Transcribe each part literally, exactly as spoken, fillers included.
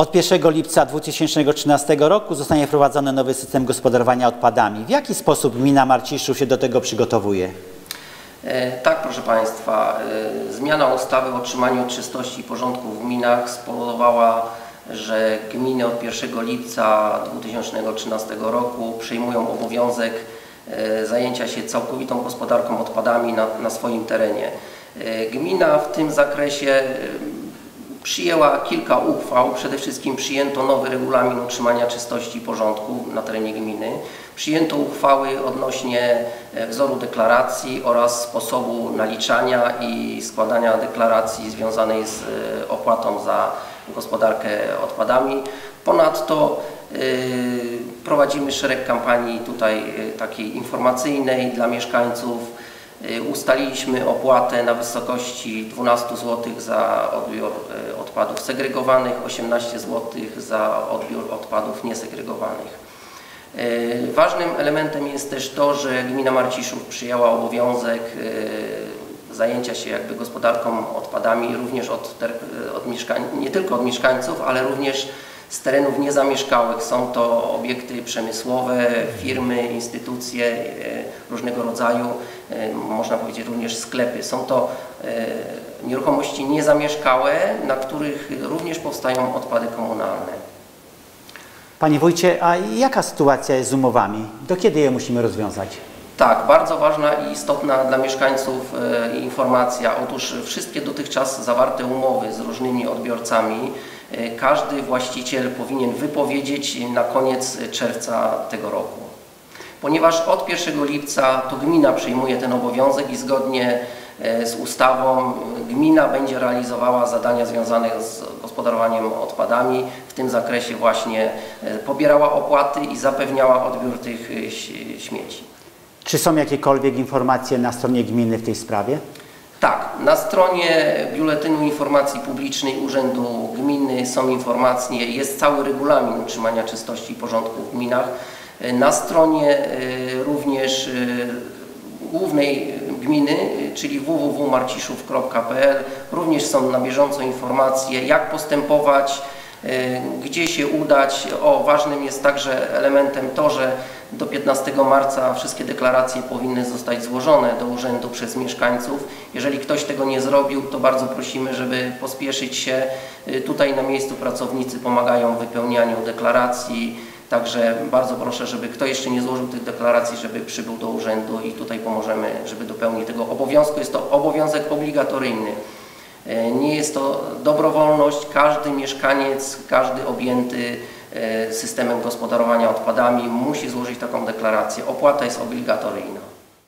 Od pierwszego lipca dwa tysiące trzynastego roku zostanie wprowadzony nowy system gospodarowania odpadami. W jaki sposób gmina Marciszów się do tego przygotowuje? Tak, proszę Państwa, zmiana ustawy o utrzymaniu czystości i porządku w gminach spowodowała, że gminy od pierwszego lipca dwa tysiące trzynastego roku przejmują obowiązek zajęcia się całkowitą gospodarką odpadami na, na swoim terenie. Gmina w tym zakresie przyjęła kilka uchwał. Przede wszystkim przyjęto nowy regulamin utrzymania czystości i porządku na terenie gminy. Przyjęto uchwały odnośnie wzoru deklaracji oraz sposobu naliczania i składania deklaracji związanej z opłatą za gospodarkę odpadami. Ponadto yy, prowadzimy szereg kampanii tutaj yy, takiej informacyjnej dla mieszkańców. Yy, ustaliliśmy opłatę na wysokości dwanaście złotych za odbiór yy, odpadów segregowanych, osiemnaście złotych za odbiór odpadów niesegregowanych. Yy, ważnym elementem jest też to, że gmina Marciszów przyjęła obowiązek yy, zajęcia się jakby gospodarką odpadami również od, od mieszkań, nie tylko od mieszkańców, ale również z terenów niezamieszkałych. Są to obiekty przemysłowe, firmy, instytucje różnego rodzaju, można powiedzieć również sklepy. Są to nieruchomości niezamieszkałe, na których również powstają odpady komunalne. Panie wójcie, a jaka sytuacja jest z umowami? Do kiedy je musimy rozwiązać? Tak, bardzo ważna i istotna dla mieszkańców e, informacja. Otóż wszystkie dotychczas zawarte umowy z różnymi odbiorcami e, każdy właściciel powinien wypowiedzieć na koniec czerwca tego roku. Ponieważ od pierwszego lipca to gmina przejmuje ten obowiązek i zgodnie e, z ustawą gmina będzie realizowała zadania związane z gospodarowaniem odpadami. W tym zakresie właśnie e, pobierała opłaty i zapewniała odbiór tych e, śmieci. Czy są jakiekolwiek informacje na stronie gminy w tej sprawie? Tak, na stronie Biuletynu Informacji Publicznej Urzędu Gminy są informacje, jest cały regulamin utrzymania czystości i porządku w gminach. Na stronie również głównej gminy, czyli w w w kropka marciszów kropka p l, również są na bieżąco informacje, jak postępować, gdzie się udać. O, ważnym jest także elementem to, że do piętnastego marca wszystkie deklaracje powinny zostać złożone do urzędu przez mieszkańców. Jeżeli ktoś tego nie zrobił, to bardzo prosimy, żeby pospieszyć się. Tutaj na miejscu pracownicy pomagają w wypełnianiu deklaracji. Także bardzo proszę, żeby kto jeszcze nie złożył tych deklaracji, żeby przybył do urzędu i tutaj pomożemy, żeby dopełnić tego obowiązku. Jest to obowiązek obligatoryjny. Nie jest to dobrowolność. Każdy mieszkaniec, każdy objęty systemem gospodarowania odpadami musi złożyć taką deklarację. Opłata jest obligatoryjna.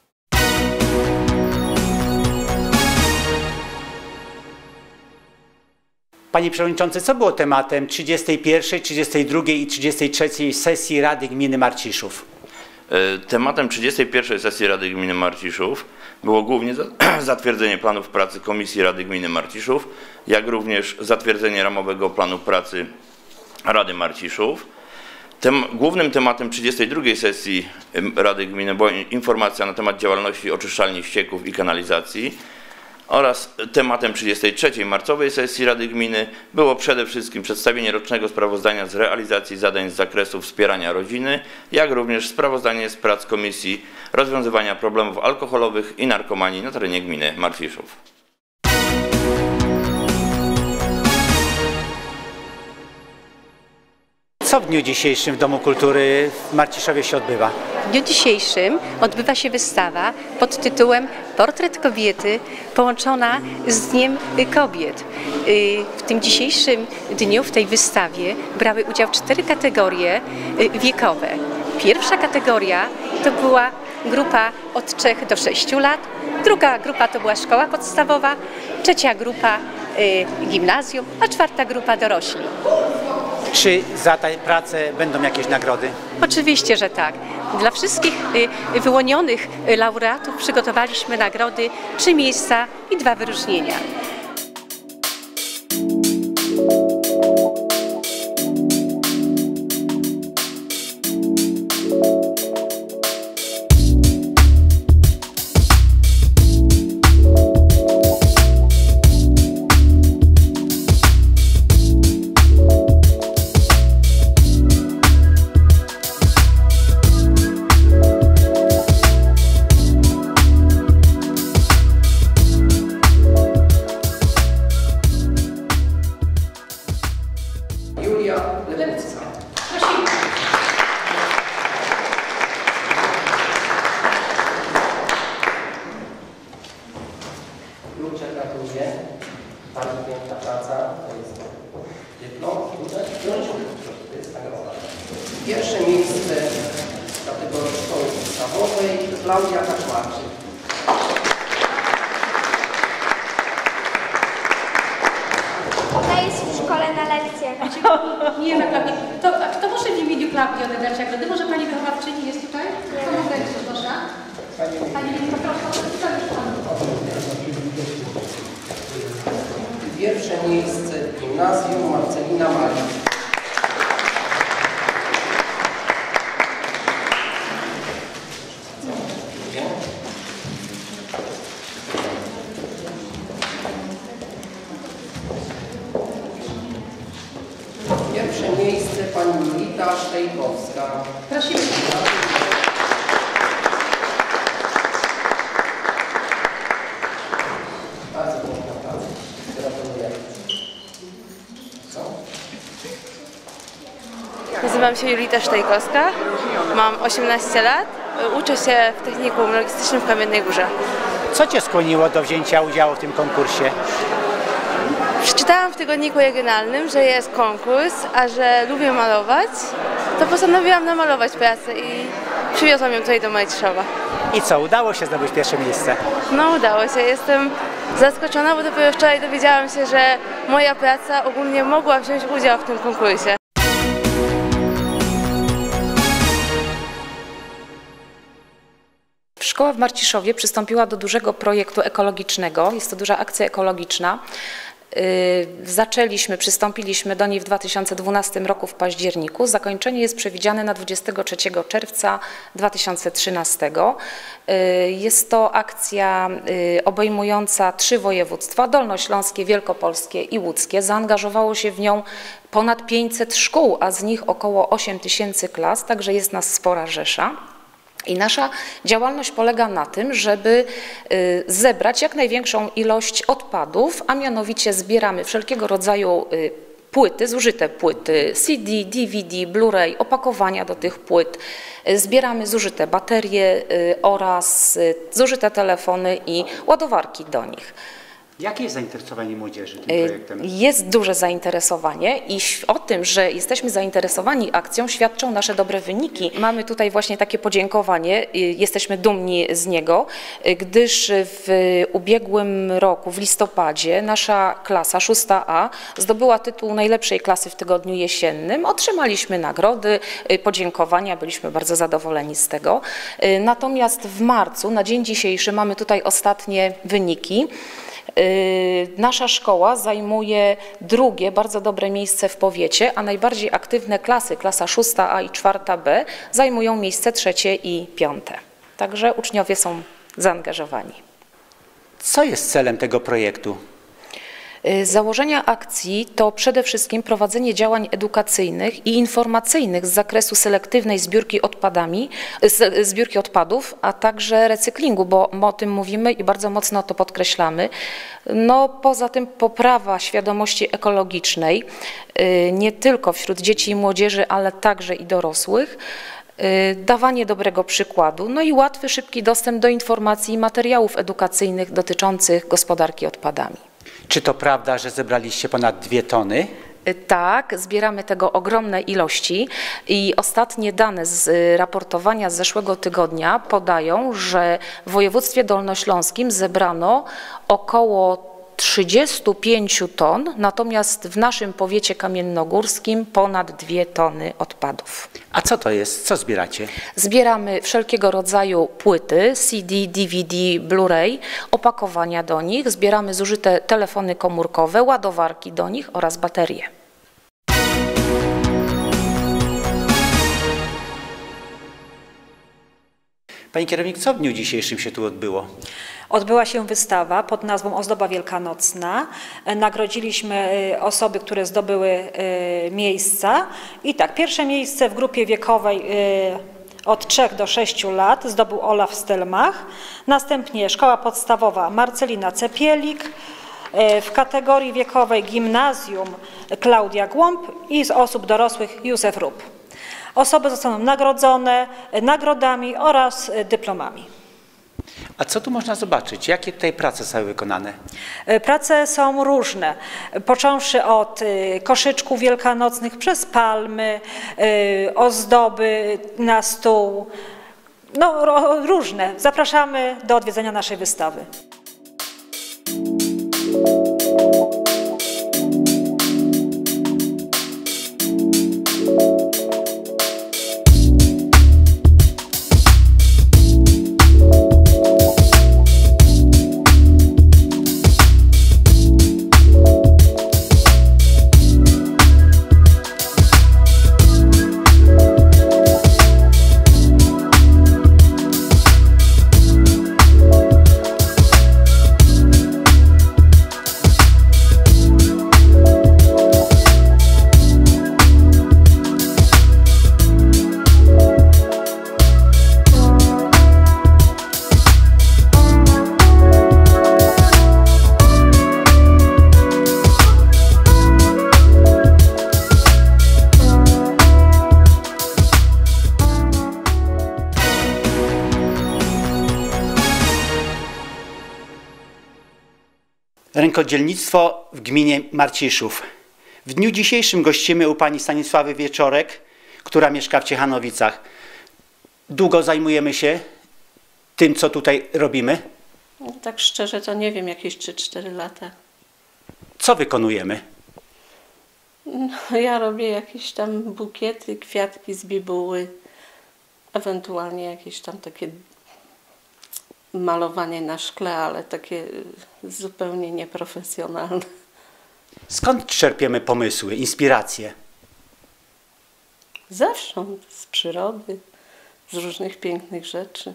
Panie Przewodniczący, co było tematem trzydziestej pierwszej, trzydziestej drugiej i trzydziestej trzeciej sesji Rady Gminy Marciszów? Tematem trzydziestej pierwszej sesji Rady Gminy Marciszów było głównie zatwierdzenie planów pracy Komisji Rady Gminy Marciszów, jak również zatwierdzenie ramowego planu pracy Rady Marciszów. Tem, głównym tematem trzydziestej drugiej sesji Rady Gminy była informacja na temat działalności oczyszczalni ścieków i kanalizacji oraz tematem trzydziestej trzeciej marcowej sesji Rady Gminy było przede wszystkim przedstawienie rocznego sprawozdania z realizacji zadań z zakresu wspierania rodziny, jak również sprawozdanie z prac Komisji Rozwiązywania Problemów Alkoholowych i Narkomanii na terenie gminy Marciszów. Co w dniu dzisiejszym w Domu Kultury w Marciszowie się odbywa? W dniu dzisiejszym odbywa się wystawa pod tytułem Portret kobiety połączona z Dniem Kobiet. W tym dzisiejszym dniu, w tej wystawie brały udział cztery kategorie wiekowe. Pierwsza kategoria to była grupa od trzech do sześciu lat, druga grupa to była szkoła podstawowa, trzecia grupa gimnazjum, a czwarta grupa dorośli. Czy za tę pracę będą jakieś nagrody? Oczywiście, że tak. Dla wszystkich wyłonionych laureatów przygotowaliśmy nagrody, trzy miejsca i dwa wyróżnienia. Gratuluję. Bardzo piękna praca. To jest dyplom. To jest nagroda. Pierwsze miejsce w kategorii szkoły podstawowej Klaudia Kaczmarczyk. Ona jest w szkole na lekcjach. Nie ma Klaudii. To, a kto może w imieniu Klaudii odebrać nagrodę? Może pani wychowawczyni jest tutaj? Kto może być, proszę? Pani Wielka, proszę. Pierwsze miejsce w gimnazjum Marcelina Maria. Pierwsze miejsce pani Julita Sztejkowska. Prosimy. Bardzo piękna praca. Gratuluję. Co? Nazywam się Julita Sztejkowska, mam osiemnaście lat, uczę się w technikum logistycznym w Kamiennej Górze. Co Cię skłoniło do wzięcia udziału w tym konkursie? Przeczytałam w tygodniku regionalnym, że jest konkurs, a że lubię malować, to postanowiłam namalować pracę i przywiozłam ją tutaj do Marciszowa. I co, udało się zdobyć pierwsze miejsce? No udało się, jestem zaskoczona, bo dopiero wczoraj dowiedziałam się, że moja praca ogólnie mogła wziąć udział w tym konkursie. Szkoła w Marciszowie przystąpiła do dużego projektu ekologicznego. Jest to duża akcja ekologiczna. Zaczęliśmy, przystąpiliśmy do niej w dwa tysiące dwunastym roku w październiku. Zakończenie jest przewidziane na dwudziestego trzeciego czerwca dwa tysiące trzynastego. Jest to akcja obejmująca trzy województwa: dolnośląskie, wielkopolskie i łódzkie. Zaangażowało się w nią ponad pięćset szkół, a z nich około osiem tysięcy klas, także jest nas spora rzesza. I nasza działalność polega na tym, żeby zebrać jak największą ilość odpadów, a mianowicie zbieramy wszelkiego rodzaju płyty, zużyte płyty C D, D V D, Blu-ray, opakowania do tych płyt, zbieramy zużyte baterie oraz zużyte telefony i ładowarki do nich. Jakie jest zainteresowanie młodzieży tym projektem? Jest duże zainteresowanie i o tym, że jesteśmy zainteresowani akcją, świadczą nasze dobre wyniki. Mamy tutaj właśnie takie podziękowanie, jesteśmy dumni z niego, gdyż w ubiegłym roku, w listopadzie, nasza klasa szósta A zdobyła tytuł najlepszej klasy w tygodniu jesiennym. Otrzymaliśmy nagrody, podziękowania, byliśmy bardzo zadowoleni z tego. Natomiast w marcu, na dzień dzisiejszy, mamy tutaj ostatnie wyniki. Nasza szkoła zajmuje drugie, bardzo dobre miejsce w powiecie, a najbardziej aktywne klasy, klasa szósta A i czwarta B, zajmują miejsce trzecie i piąte. Także uczniowie są zaangażowani. Co jest celem tego projektu? Założenia akcji to przede wszystkim prowadzenie działań edukacyjnych i informacyjnych z zakresu selektywnej zbiórki odpadami, zbiórki odpadów, a także recyklingu, bo o tym mówimy i bardzo mocno to podkreślamy. No, poza tym poprawa świadomości ekologicznej, nie tylko wśród dzieci i młodzieży, ale także i dorosłych. Dawanie dobrego przykładu, no i łatwy, szybki dostęp do informacji i materiałów edukacyjnych dotyczących gospodarki odpadami. Czy to prawda, że zebraliście ponad dwie tony? Tak, zbieramy tego ogromne ilości i ostatnie dane z raportowania z zeszłego tygodnia podają, że w województwie dolnośląskim zebrano około trzydzieści pięć ton, natomiast w naszym powiecie kamiennogórskim ponad dwie tony odpadów. A co to jest? Co zbieracie? Zbieramy wszelkiego rodzaju płyty, C D, D V D, Blu-ray, opakowania do nich, zbieramy zużyte telefony komórkowe, ładowarki do nich oraz baterie. Pani kierownik, co w dniu dzisiejszym się tu odbyło? Odbyła się wystawa pod nazwą Ozdoba Wielkanocna. Nagrodziliśmy osoby, które zdobyły miejsca. I tak, pierwsze miejsce w grupie wiekowej od trzech do sześciu lat zdobył Olaf Stelmach. Następnie szkoła podstawowa Marcelina Cepielik. W kategorii wiekowej gimnazjum Klaudia Głąb i z osób dorosłych Józef Rup. Osoby zostaną nagrodzone nagrodami oraz dyplomami. A co tu można zobaczyć? Jakie tutaj prace zostały wykonane? Prace są różne, począwszy od koszyczków wielkanocnych, przez palmy, ozdoby na stół, no różne. Zapraszamy do odwiedzenia naszej wystawy. Rękodzielnictwo w gminie Marciszów. W dniu dzisiejszym gościmy u pani Stanisławy Wieczorek, która mieszka w Ciechanowicach. Długo zajmujemy się tym, co tutaj robimy? No, tak szczerze to nie wiem, jakieś trzy cztery lata. Co wykonujemy? No, ja robię jakieś tam bukiety, kwiatki z bibuły, ewentualnie jakieś tam takie malowanie na szkle, ale takie zupełnie nieprofesjonalne. Skąd czerpiemy pomysły, inspiracje? Zewsząd, z przyrody, z różnych pięknych rzeczy,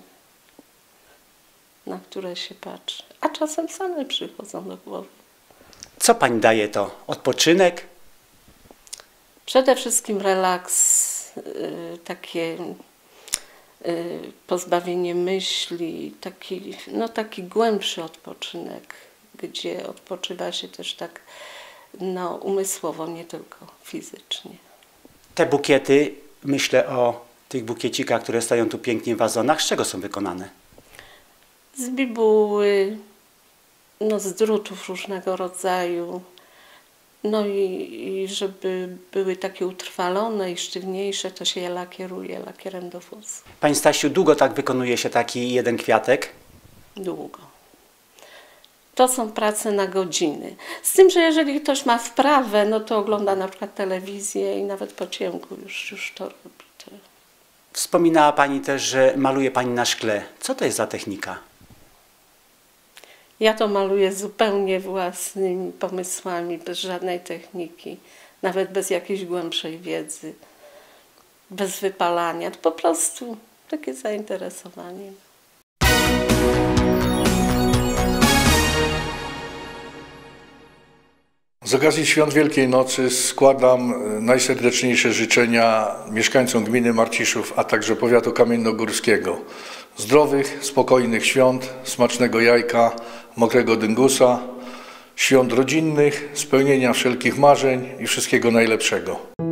na które się patrzy. A czasem same przychodzą do głowy. Co pani daje to? Odpoczynek? Przede wszystkim relaks, yy, takie yy, pozbawienie myśli, taki, no, taki głębszy odpoczynek, gdzie odpoczywa się też tak no, umysłowo, nie tylko fizycznie. Te bukiety, myślę o tych bukiecikach, które stoją tu pięknie w wazonach, z czego są wykonane? Z bibuły, no, z drutów różnego rodzaju. No i, i żeby były takie utrwalone i sztywniejsze, to się je lakieruje lakierem do włosów. Pani Stasiu, długo tak wykonuje się taki jeden kwiatek? Długo. To są prace na godziny. Z tym, że jeżeli ktoś ma wprawę, no to ogląda na przykład telewizję i nawet po ciemku już, już to robi. To. Wspominała pani też, że maluje pani na szkle. Co to jest za technika? Ja to maluję zupełnie własnymi pomysłami, bez żadnej techniki, nawet bez jakiejś głębszej wiedzy, bez wypalania. To po prostu takie zainteresowanie. Z okazji Świąt Wielkiej Nocy składam najserdeczniejsze życzenia mieszkańcom gminy Marciszów, a także powiatu kamiennogórskiego. Zdrowych, spokojnych świąt, smacznego jajka, mokrego dyngusa, świąt rodzinnych, spełnienia wszelkich marzeń i wszystkiego najlepszego.